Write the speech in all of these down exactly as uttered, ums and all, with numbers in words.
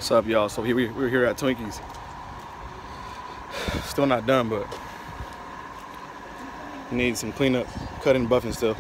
What's up, y'all? So here we, we're here at Twinkies. Still not done, but need some cleanup, cutting, buffing still.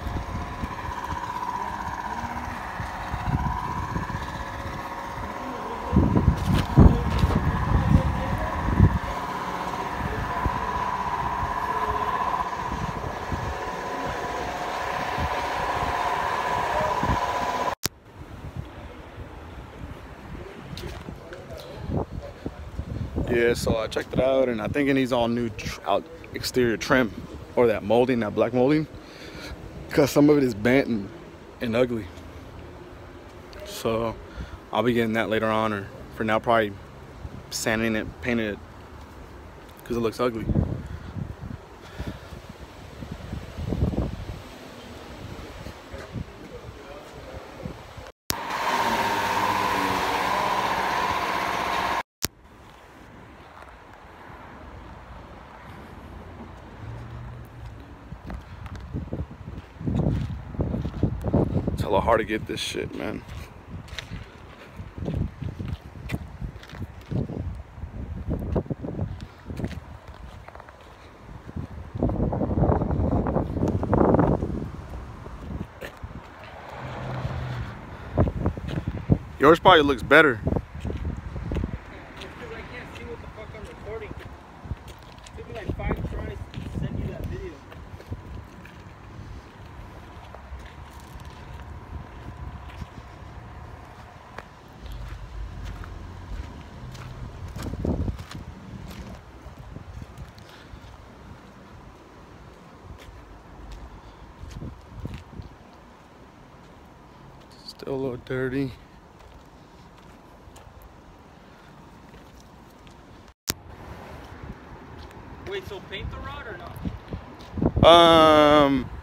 Yeah, so I checked it out, and I think it needs all new tr out exterior trim, or that molding, that black molding, because some of it is bent and, and ugly. So I'll be getting that later on, or for now probably sanding it, painting it, because it looks ugly. It's hella hard to get this shit, man. Yours probably looks better. It's because I can't see what the fuck I'm recording. It took me like five tries to send you that video. Still a little dirty. Wait, so paint the rod or not? Um,